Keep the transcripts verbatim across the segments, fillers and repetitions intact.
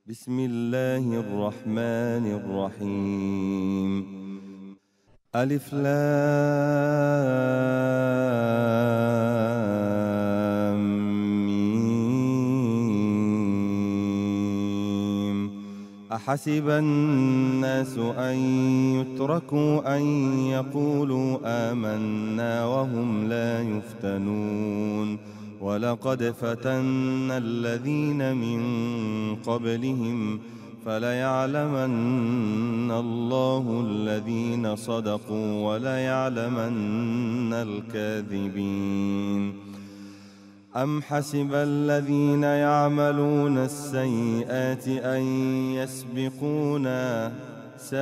بسم الله الرحمن الرحيم. ألف لام ميم. أحسب الناس أن يتركوا أن يقولوا آمنا وهم لا يفتنون. ولقد فتنا الذين من قبلهم فليعلمن الله الذين صدقوا وليعلمن الكاذبين. أم حسب الذين يعملون السيئات أن يسبقونا ساء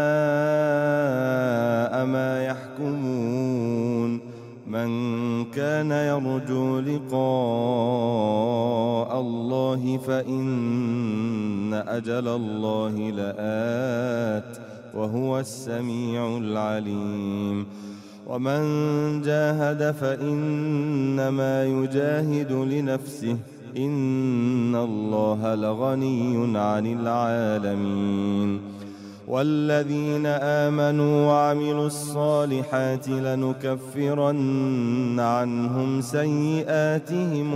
ما يحكمون. من كان يرجو لقاء الله فإن أجل الله لآت وهو السميع العليم. ومن جاهد فإنما يجاهد لنفسه إن الله لغني عن العالمين. والذين آمنوا وعملوا الصالحات لنكفرن عنهم سيئاتهم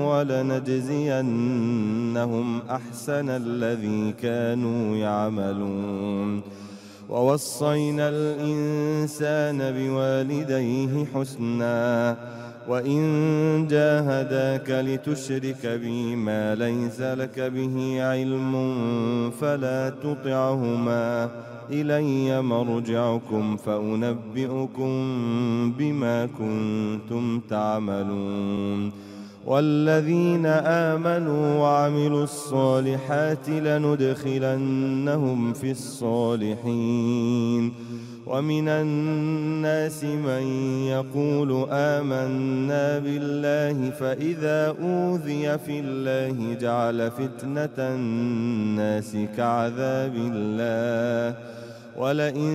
ولنجزينهم أحسن الذي كانوا يعملون. ووصينا الإنسان بوالديه حسنا وإن جاهداك لتشرك بي ما ليس لك به علم فلا تطعهما إلي مرجعكم فأنبئكم بما كنتم تعملون. والذين آمنوا وعملوا الصالحات لندخلنهم في الصالحين. ومن الناس من يقول آمنا بالله فإذا أوذي في الله جعل فتنة الناس كعذاب الله ولئن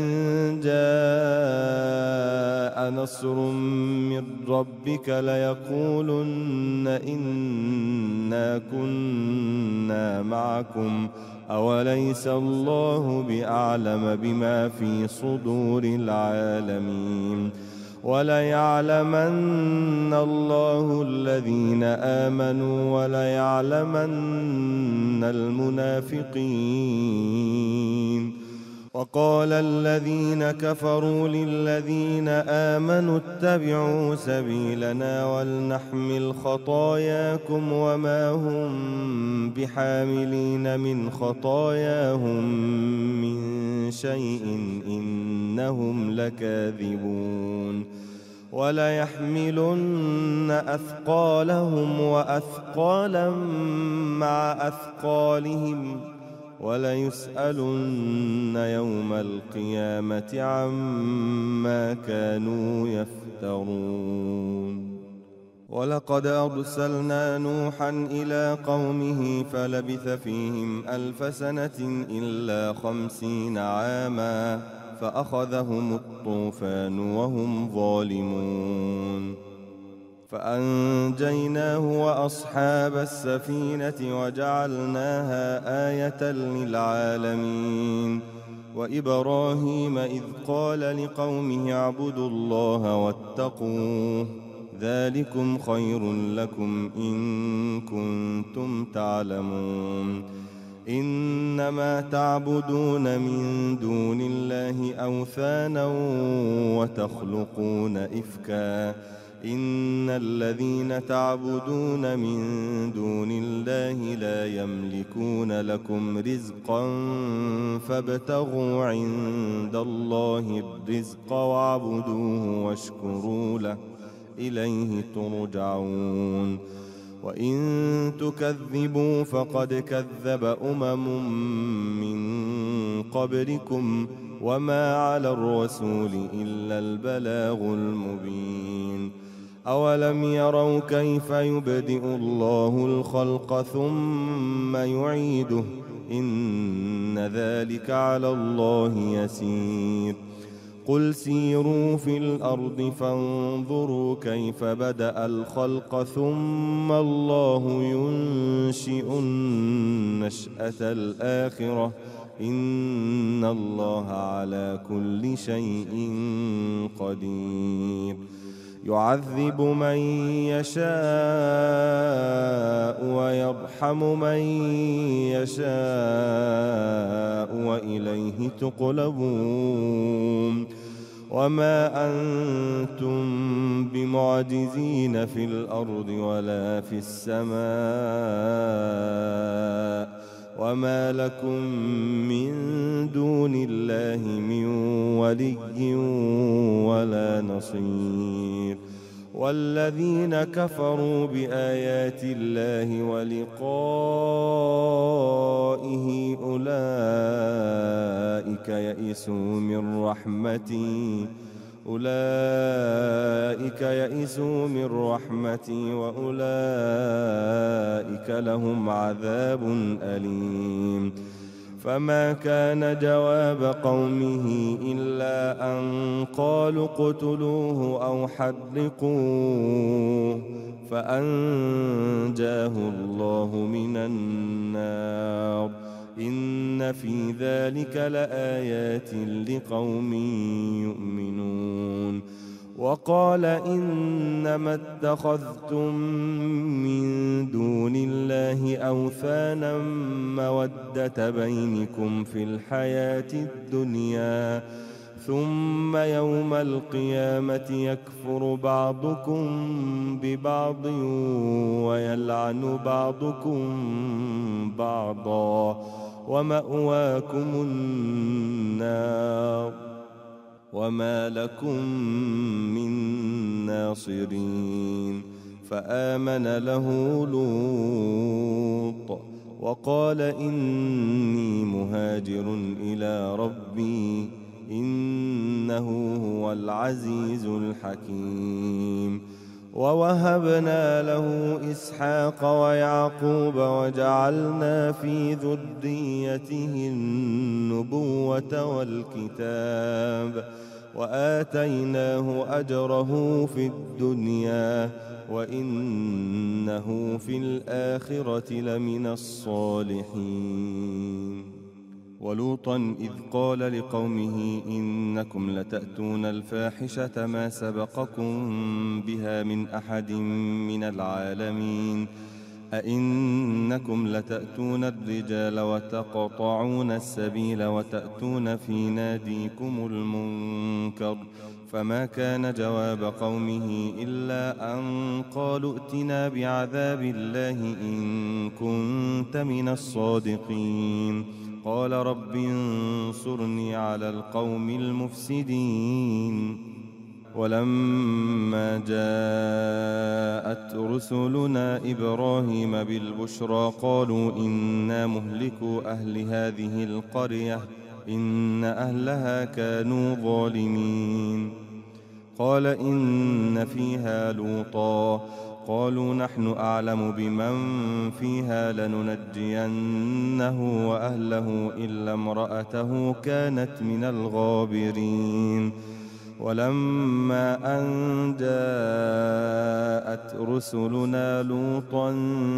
جاء نصر من ربك ليقولن إنا كنا معكم أوليس الله بأعلم بما في صدور العالمين. وليعلمن الله الذين آمنوا وليعلمن المنافقين. وقال الذين كفروا للذين آمنوا اتبعوا سبيلنا ولنحمل خطاياكم وما هم بحاملين من خطاياهم من شيء إنهم لكاذبون. وليحملن أثقالهم وأثقالا مع أثقالهم وليسألن يوم القيامة عما كانوا يفترون. ولقد أرسلنا نوحا إلى قومه فلبث فيهم ألف سنة إلا خمسين عاما فأخذهم الطوفان وهم ظالمون. فأنجيناه وأصحاب السفينة وجعلناها آية للعالمين. وإبراهيم إذ قال لقومه اعبدوا الله واتقوه ذلكم خير لكم إن كنتم تعلمون. إنما تعبدون من دون الله أوثانا وتخلقون إفكا إن الذين تعبدون من دون الله لا يملكون لكم رزقا فابتغوا عند الله الرزق واعبدوه واشكروا له إليه ترجعون. وإن تكذبوا فقد كذب أمم من قبلكم وما على الرسول إلا البلاغ المبين. أولم يروا كيف يبدئ الله الخلق ثم يعيده إن ذلك على الله يسير. قل سيروا في الأرض فانظروا كيف بدأ الخلق ثم الله ينشئ النشأة الآخرة إن الله على كل شيء قدير يعذب من يشاء ويرحم من يشاء وإليه تقلبون وما أنتم بمعجزين في الأرض ولا في السماء وما لكم من دون الله من ولي ولا نصير والذين كفروا بآيات الله ولقائه أولئك يئسوا من رحمتي أولئك يئسوا من رحمتي وأولئك لهم عذاب أليم فما كان جواب قومه إلا أن قالوا اقتلوه أو حرقوه فأنجاه الله من النار إن في ذلك لآيات لقوم يؤمنون وقال إنما اتخذتم من دون الله أوثانا مودة بينكم في الحياة الدنيا ثم يوم القيامة يكفر بعضكم ببعض ويلعن بعضكم بعضا ومأواكم النار وما لكم من ناصرين فآمن له لوط وقال إني مهاجر إلى ربي إنه هو العزيز الحكيم ووهبنا له إسحاق ويعقوب وجعلنا في ذريته النبوة والكتاب وآتيناه أجره في الدنيا وإنه في الآخرة لمن الصالحين ولوطا إذ قال لقومه إنكم لتأتون الفاحشة ما سبقكم بها من أحد من العالمين أئنكم لتأتون الرجال وتقطعون السبيل وتأتون في ناديكم المنكر فما كان جواب قومه إلا أن قالوا ائتنا بعذاب الله إن كنت من الصادقين قال رب انصرني على القوم المفسدين ولما جاءت رسلنا إبراهيم بالبشرى قالوا إنا مهلكو أهل هذه القرية إن أهلها كانوا ظالمين قال إن فيها لوطا قالوا نحن أعلم بمن فيها لننجينه وأهله إلا امرأته كانت من الغابرين ولما أن جاءت رسلنا لوطا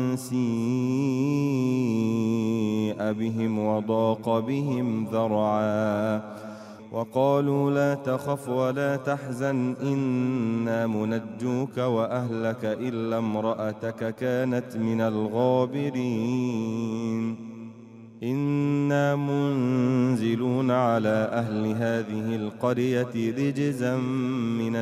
سيء بهم وضاق بهم ذرعا وقالوا لا تخف ولا تحزن إنا منجوك وأهلك إلا امرأتك كانت من الغابرين إنا منزلون على أهل هذه القرية رجزا من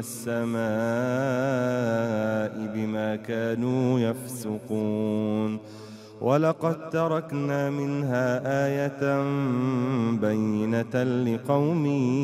السماء بما كانوا يفسقون ولقد تركنا منها آية بينة لقوم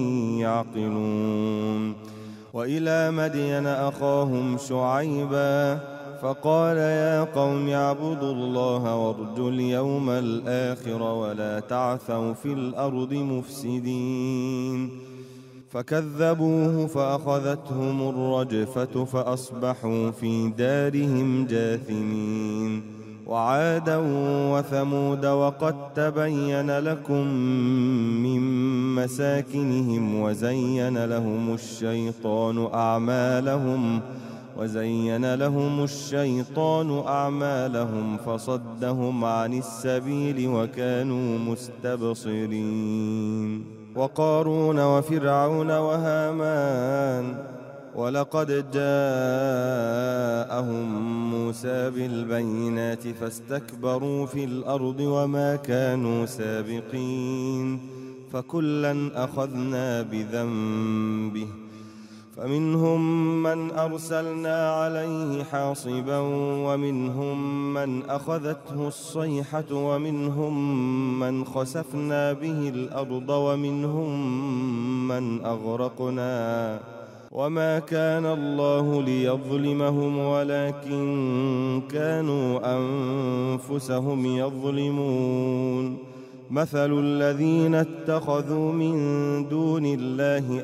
يعقلون وإلى مدين أخاهم شعيبا فقال يا قوم اعبدوا الله وارجوا اليوم الآخر ولا تعثوا في الأرض مفسدين فكذبوه فأخذتهم الرجفة فأصبحوا في دارهم جاثمين وعادا وثمود وقد تبين لكم من مساكنهم وزين لهم الشيطان أعمالهم وزين لهم الشيطان أعمالهم فصدهم عن السبيل وكانوا مستبصرين وقارون وفرعون وهامان ولقد جاءهم موسى بالبينات فاستكبروا في الأرض وما كانوا سابقين فكلا أخذنا بذنبه فمنهم من أرسلنا عليه حاصبا ومنهم من أخذته الصيحة ومنهم من خسفنا به الأرض ومنهم من أغرقنا وما كان الله ليظلمهم ولكن كانوا أنفسهم يظلمون مثل الذين اتخذوا من دون الله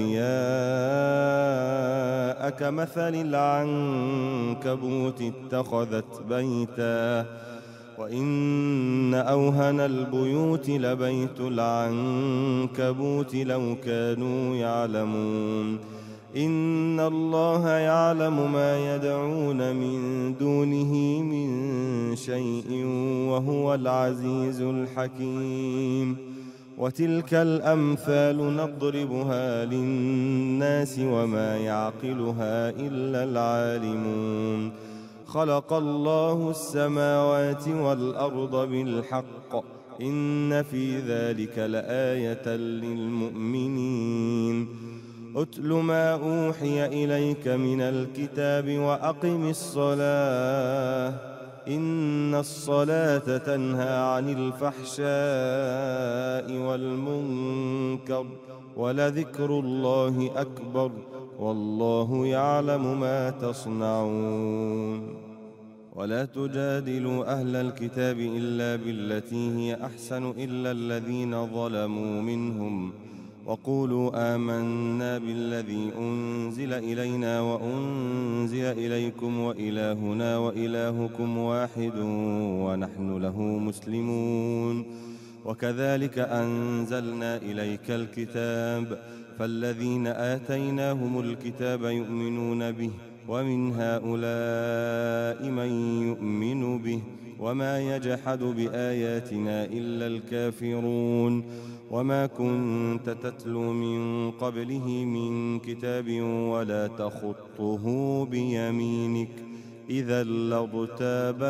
أولياء كمثل العنكبوت اتخذت بيتا وإن أوهن البيوت لبيت العنكبوت لو كانوا يعلمون إن الله يعلم ما يدعون من دونه من شيء وهو العزيز الحكيم وتلك الأمثال نضربها للناس وما يعقلها إلا العالمون خلق الله السماوات والأرض بالحق إن في ذلك لآية للمؤمنين أتل ما أوحي إليك من الكتاب وأقم الصلاة إن الصلاة تنهى عن الفحشاء والمنكر ولذكر الله أكبر والله يعلم ما تصنعون ولا تجادلوا أهل الكتاب إلا بالتي هي أحسن إلا الذين ظلموا منهم وقولوا آمنا بالذي أنزل إلينا وأنزل إليكم وإلهنا وإلهكم واحد ونحن له مسلمون وكذلك أنزلنا إليك الكتاب فالذين آتيناهم الكتاب يؤمنون به ومن هؤلاء من يؤمن به وما يجحد بآياتنا إلا الكافرون وما كنت تتلو من قبله من كتاب ولا تخطه بيمينك إذا لارتاب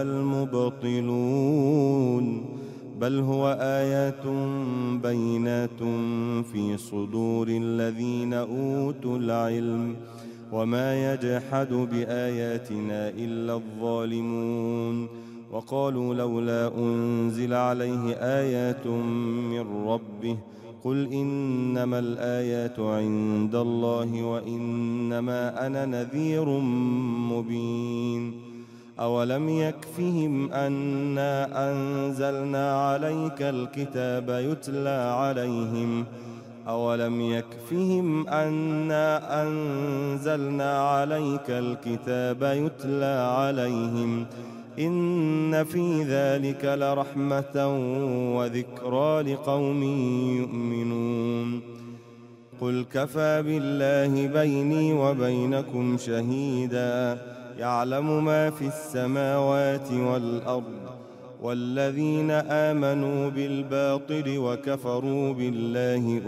المبطلون بل هو آيات بينات في صدور الذين أوتوا العلم وما يجحد بآياتنا إلا الظالمون وقالوا لولا أنزل عليه آيات من ربه قل إنما الآيات عند الله وإنما أنا نذير مبين أولم يكفهم أنا أنزلنا عليك الكتاب يتلى عليهم أولم يكفهم أنا أنزلنا عليك الكتاب يتلى عليهم إن في ذلك لرحمة وذكرى لقوم يؤمنون قل كفى بالله بيني وبينكم شهيدا يعلم ما في السماوات والأرض والذين آمنوا بالباطل وكفروا بالله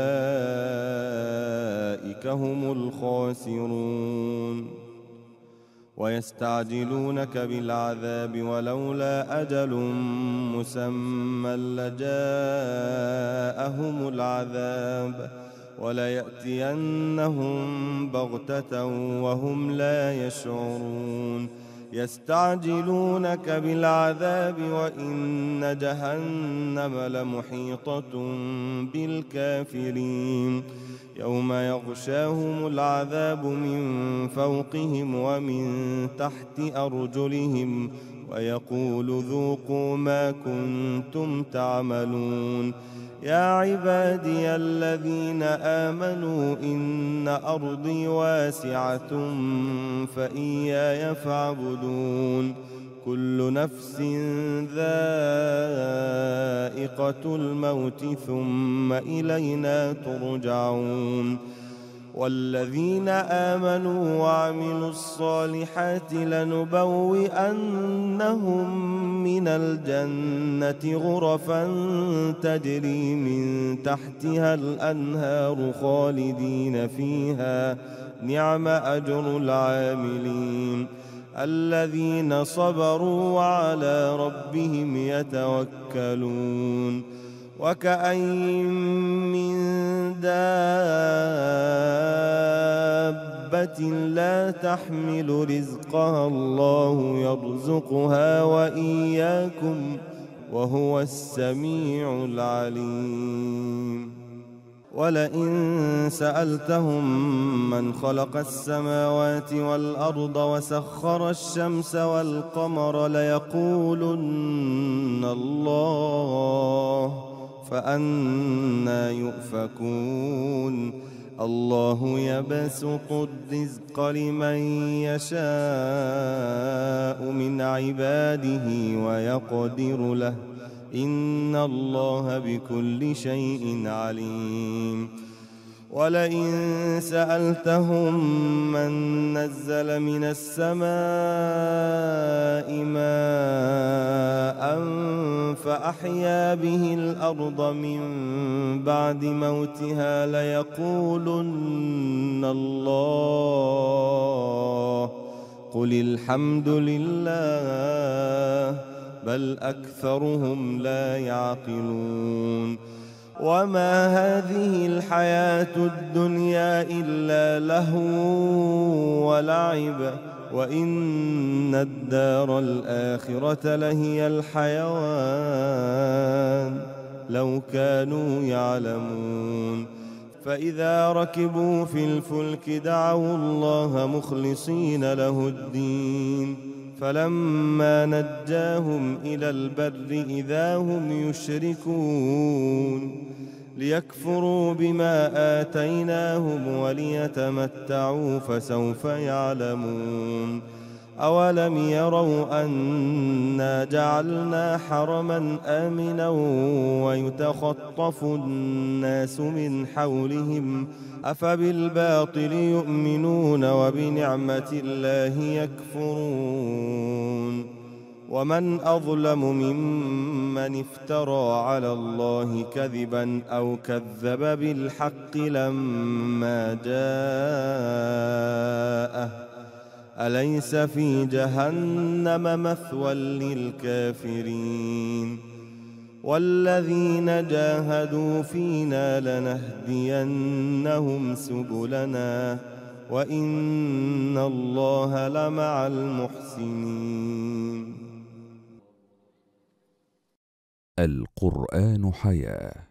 أولئك هم الخاسرون ويستعجلونك بالعذاب ولولا أجل مسمى لجاءهم العذاب وليأتينهم بغتة وهم لا يشعرون يستعجلونك بالعذاب وإن جهنم لمحيطة بالكافرين يوم يغشاهم العذاب من فوقهم ومن تحت أرجلهم ويقول ذوقوا ما كنتم تعملون يا عبادي الذين آمنوا إن أرضي واسعة فإياي فاعبدون كل نفس ذائقة الموت ثم إلينا ترجعون والذين آمنوا وعملوا الصالحات لنبوئنهم من الجنة غرفا تجري من تحتها الأنهار خالدين فيها نعم أجر العاملين الذين صبروا وعلى ربهم يتوكلون وكأين من دابة لا تحمل رزقها الله يرزقها وإياكم وهو السميع العليم ولئن سألتهم من خلق السماوات والأرض وسخر الشمس والقمر ليقولن الله فأنى يؤفكون الله يبسط الرزق لمن يشاء من عباده ويقدر له إن الله بكل شيء عليم ولئن سألتهم من نزل من السماء ماء فأحيا به الأرض من بعد موتها ليقولن الله قل الحمد لله بل أكثرهم لا يعقلون وما هذه الحياة الدنيا إلا لهو ولعب وإن الدار الآخرة لهي الحيوان لو كانوا يعلمون فإذا ركبوا في الفلك دعوا الله مخلصين له الدين فلما نجاهم إلى البر إذا هم يشركون ليكفروا بما آتيناهم وليتمتعوا فسوف يعلمون أولم يروا أنا جعلنا حرما آمنا ويتخطف الناس من حولهم أفبالباطل يؤمنون وبنعمة الله يكفرون ومن أظلم ممن افترى على الله كذبا أو كذب بالحق لما جاءه أليس في جهنم مثوى للكافرين والذين جاهدوا فينا لنهدينهم سبلنا وإن الله لمع المحسنين. القرآن حياة